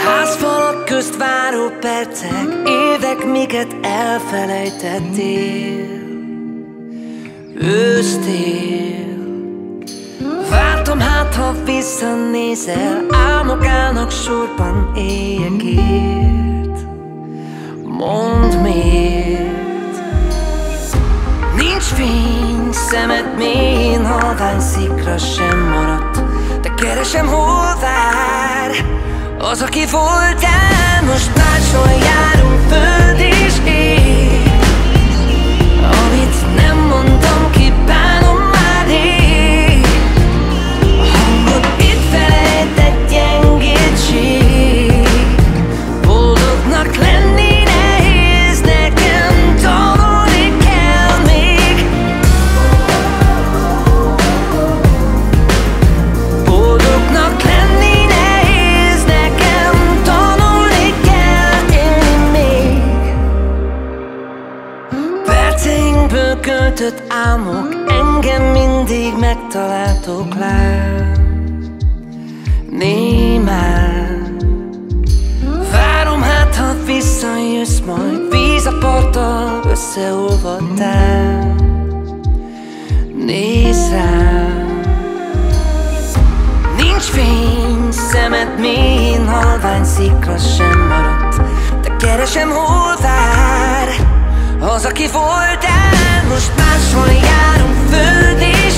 Házfalak közt váró percek, évek, miket elfelejtettél. Ősztél, vártam, hát ha visszanézel. Álmok állnak sorban éjekért. Mondd miért. Nincs fény szemed mélyén, halvány szikra sem maradt. De keresem, hol vár az, aki voltál. Most máshol járunk, föld és ég. Amit nem mondtam ki, bánom már rég. A hangod itt felejtett gyengétség. Boldognak lenni nehéz, nekem tanulni kell még. Boldognak lenni nehéz, nekem tanulni kell élni még. Perceinkből költött álmok engem mindig megtaláltok lám. Némán várom, hát ha visszajössz majd. Víz a parttal összeolvadtál. Nézz rám. Nincs fény szemed mélyén, halvány szikra sem maradt. De keresem, hol vár az, aki voltál. Most máshol járunk, föld és